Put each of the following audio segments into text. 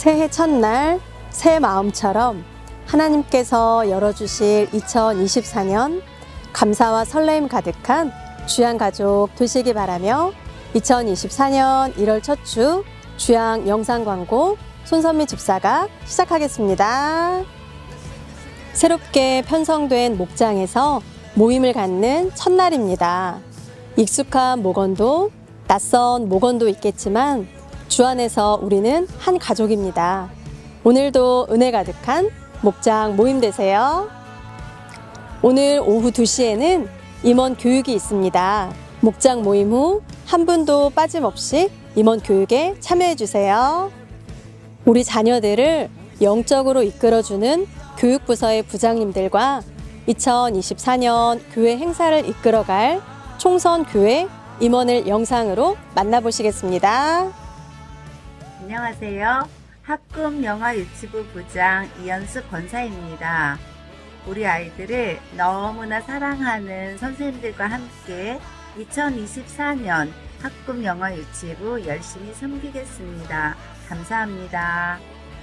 새해 첫날 새 마음처럼 하나님께서 열어주실 2024년 감사와 설레임 가득한 주양 가족 되시기 바라며 2024년 1월 첫 주 주양 영상 광고 손선미 집사가 시작하겠습니다. 새롭게 편성된 목장에서 모임을 갖는 첫날입니다. 익숙한 목원도 낯선 목원도 있겠지만 주 안에서 우리는 한 가족입니다. 오늘도 은혜 가득한 목장 모임 되세요. 오늘 오후 2시에는 임원 교육이 있습니다. 목장 모임 후 한 분도 빠짐없이 임원 교육에 참여해 주세요. 우리 자녀들을 영적으로 이끌어주는 교육부서의 부장님들과 2024년 교회 행사를 이끌어갈 총선교회 임원을 영상으로 만나보시겠습니다. 안녕하세요. 학금영화유치부 부장 이연숙 권사입니다. 우리 아이들을 너무나 사랑하는 선생님들과 함께 2024년 학금영화유치부 열심히 섬기겠습니다. 감사합니다.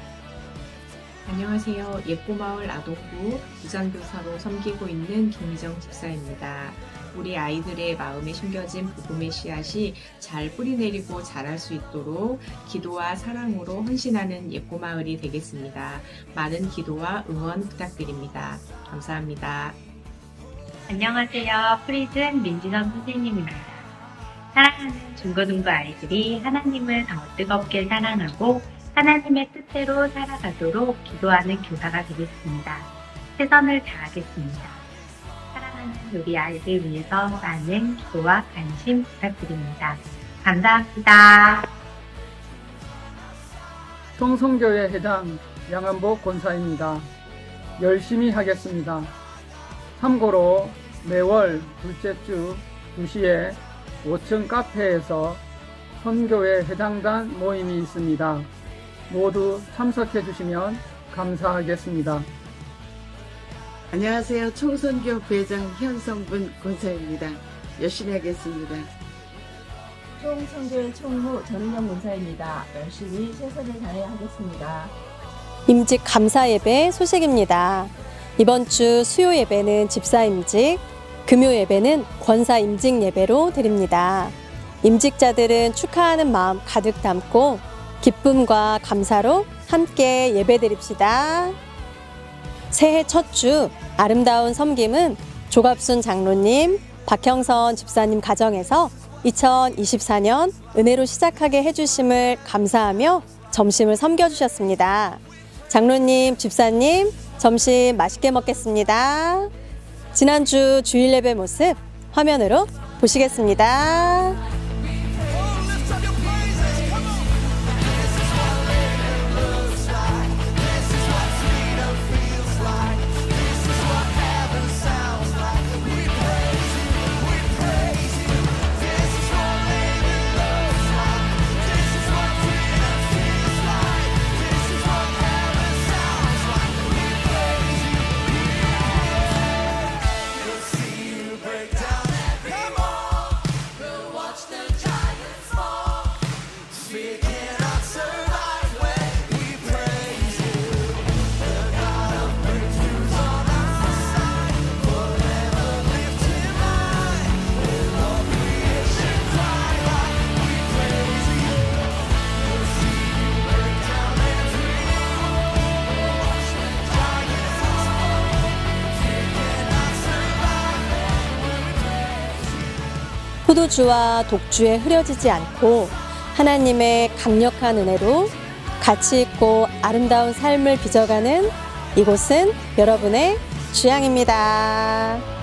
안녕하세요. 예포마을 아동부 부장교사로 섬기고 있는 김희정 집사입니다. 우리 아이들의 마음에 심겨진 복음의 씨앗이 잘 뿌리내리고 자랄 수 있도록 기도와 사랑으로 헌신하는 예포마을이 되겠습니다. 많은 기도와 응원 부탁드립니다. 감사합니다. 안녕하세요. 프리즌 민진원 선생님입니다. 사랑하는 중고등부 아이들이 하나님을 더 뜨겁게 사랑하고 하나님의 뜻대로 살아가도록 기도하는 교사가 되겠습니다. 최선을 다하겠습니다. 사랑하는 우리 아이들 위해서 많은 기도와 관심 부탁드립니다. 감사합니다. 청송교회 해당 양한복 권사입니다. 열심히 하겠습니다. 참고로 매월 둘째 주 2시에 5층 카페에서 선교회 해당단 모임이 있습니다. 모두 참석해 주시면 감사하겠습니다. 안녕하세요. 총선교 부회장 현성분 권사입니다. 열심히 하겠습니다. 총선교회 총무 전은영 권사입니다. 열심히 최선을 다해 하겠습니다. 임직 감사 예배 소식입니다. 이번 주 수요 예배는 집사 임직, 금요 예배는 권사 임직 예배로 드립니다. 임직자들은 축하하는 마음 가득 담고 기쁨과 감사로 함께 예배드립시다. 새해 첫 주 아름다운 섬김은 조갑순 장로님, 박형선 집사님 가정에서 2024년 은혜로 시작하게 해주심을 감사하며 점심을 섬겨주셨습니다. 장로님, 집사님, 점심 맛있게 먹겠습니다. 지난주 주일 예배 모습 화면으로 보시겠습니다. 포도주와 독주에 흐려지지 않고 하나님의 강력한 은혜로 가치 있고 아름다운 삶을 빚어가는 이곳은 여러분의 주양입니다.